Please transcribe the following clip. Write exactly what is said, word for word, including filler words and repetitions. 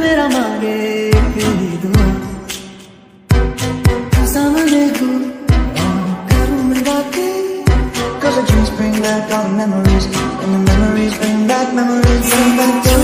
मेरा मांगे तेरी दुआ, सामने हूँ करूँ मैं बातें, cause the dreams bring back all the memories, and the memories bring back, memories bring back.